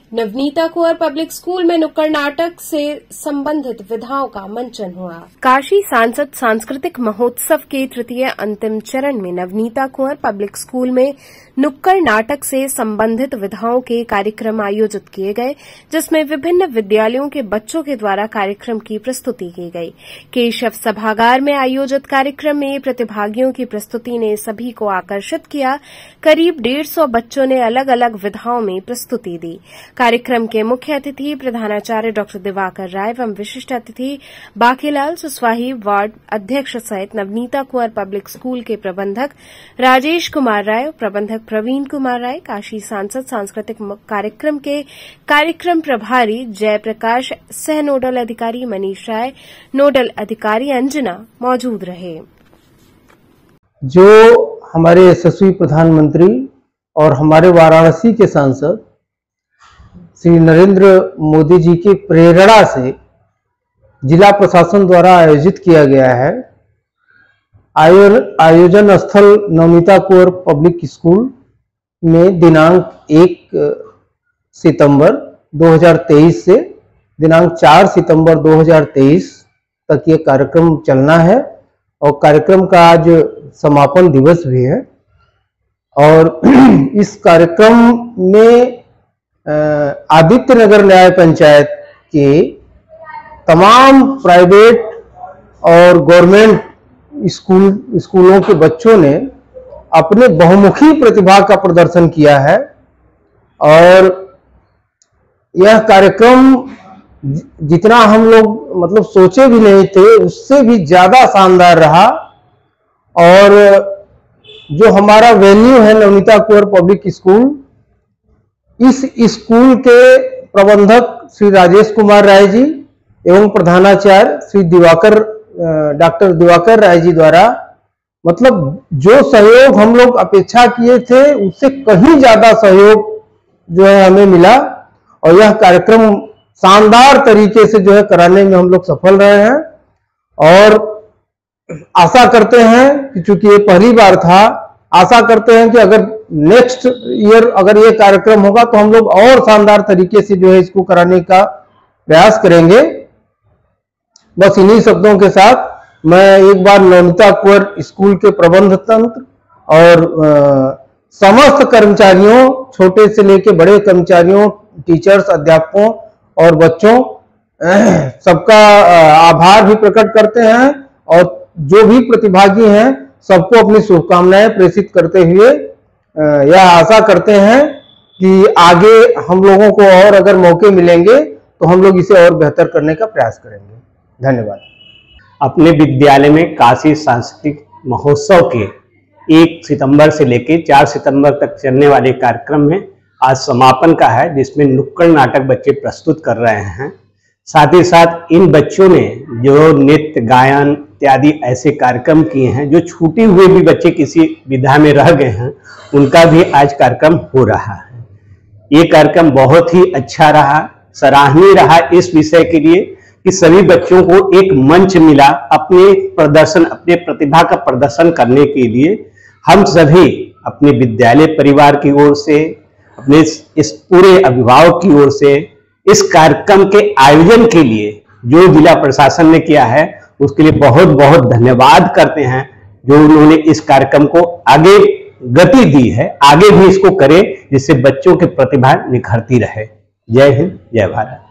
Navneeta Kunwar public school में नुक्कड़ नाटक से संबंधित विधाओं का मंचन हुआ। काशी सांसद सांस्कृतिक महोत्सव के तृतीय अंतिम चरण में नवनीता कुंवर पब्लिक स्कूल में नुक्कड़ नाटक से संबंधित विधाओं के कार्यक्रम आयोजित किए गए, जिसमें विभिन्न विद्यालयों के बच्चों के द्वारा कार्यक्रम की प्रस्तुति की गई। केशव सभागार में आयोजित कार्यक्रम में प्रतिभागियों की प्रस्तुति ने सभी को आकर्षित किया। करीब 150 बच्चों ने अलग अलग विधाओं में प्रस्तुति दी। कार्यक्रम के मुख्य अतिथि प्रधानाचार्य डॉ दिवाकर राय एवं विशिष्ट अतिथि बाकीलाल सुस्वाही वार्ड अध्यक्ष सहित नवनीता कुंवर पब्लिक स्कूल के प्रबंधक राजेश कुमार राय, प्रबंधक प्रवीण कुमार राय, काशी सांसद सांस्कृतिक कार्यक्रम के कार्यक्रम प्रभारी जयप्रकाश, सह नोडल अधिकारी मनीष राय, नोडल अधिकारी अंजना मौजूद रहे। जो हमारे यशस्वी प्रधानमंत्री और हमारे वाराणसी के सांसद श्री नरेंद्र मोदी जी की प्रेरणा से जिला प्रशासन द्वारा आयोजित किया गया है। आयोजन स्थल नवनीता कुंवर पब्लिक स्कूल में दिनांक 1 सितंबर 2023 से दिनांक 4 सितंबर 2023 तक ये कार्यक्रम चलना है और कार्यक्रम का आज समापन दिवस भी है। और इस कार्यक्रम में आदित्य नगर न्याय पंचायत के तमाम प्राइवेट और गवर्नमेंट स्कूलों के बच्चों ने अपने बहुमुखी प्रतिभा का प्रदर्शन किया है और यह कार्यक्रम जितना हम लोग मतलब सोचे भी नहीं थे उससे भी ज्यादा शानदार रहा। और जो हमारा वेन्यू है नवनीता कुंवर पब्लिक स्कूल, इस स्कूल के प्रबंधक श्री राजेश कुमार राय जी एवं प्रधानाचार्य श्री डॉक्टर दिवाकर राय जी द्वारा मतलब जो सहयोग हम लोग अपेक्षा किए थे उससे कहीं ज्यादा सहयोग जो है हमें मिला और यह कार्यक्रम शानदार तरीके से जो है कराने में हम लोग सफल रहे हैं। और आशा करते हैं कि चूंकि ये पहली बार था, आशा करते हैं कि अगर नेक्स्ट ईयर अगर ये कार्यक्रम होगा तो हम लोग और शानदार तरीके से जो है इसको कराने का प्रयास करेंगे। बस इन्हीं शब्दों के साथ मैं एक बार नवनीता कुंवर स्कूल के प्रबंध तंत्र और समस्त कर्मचारियों, छोटे से लेकर बड़े कर्मचारियों, टीचर्स, अध्यापकों और बच्चों सबका आभार भी प्रकट करते हैं और जो भी प्रतिभागी हैं सबको अपनी शुभकामनाएं प्रेषित करते हुए यह आशा करते हैं कि आगे हम लोगों को और अगर मौके मिलेंगे तो हम लोग इसे और बेहतर करने का प्रयास करेंगे। धन्यवाद। अपने विद्यालय में काशी सांस्कृतिक महोत्सव के 1 सितंबर से लेकर 4 सितंबर तक चलने वाले कार्यक्रम में आज समापन का है, जिसमें नुक्कड़ नाटक बच्चे प्रस्तुत कर रहे हैं। साथ ही साथ इन बच्चों ने जो नृत्य, गायन इत्यादि ऐसे कार्यक्रम किए हैं, जो छूटे हुए भी बच्चे किसी विधा में रह गए हैं, उनका भी आज कार्यक्रम हो रहा है। ये कार्यक्रम बहुत ही अच्छा रहा, सराहनीय रहा इस विषय के लिए कि सभी बच्चों को एक मंच मिला अपने प्रदर्शन, अपने प्रतिभा का प्रदर्शन करने के लिए। हम सभी अपने विद्यालय परिवार की ओर से, अपने इस पूरे अभिभावक की ओर से इस कार्यक्रम के आयोजन के लिए जो जिला प्रशासन ने किया है उसके लिए बहुत बहुत धन्यवाद करते हैं, जो उन्होंने इस कार्यक्रम को आगे गति दी है। आगे भी इसको करें जिससे बच्चों की प्रतिभा निखरती रहे। जय हिंद, जय भारत।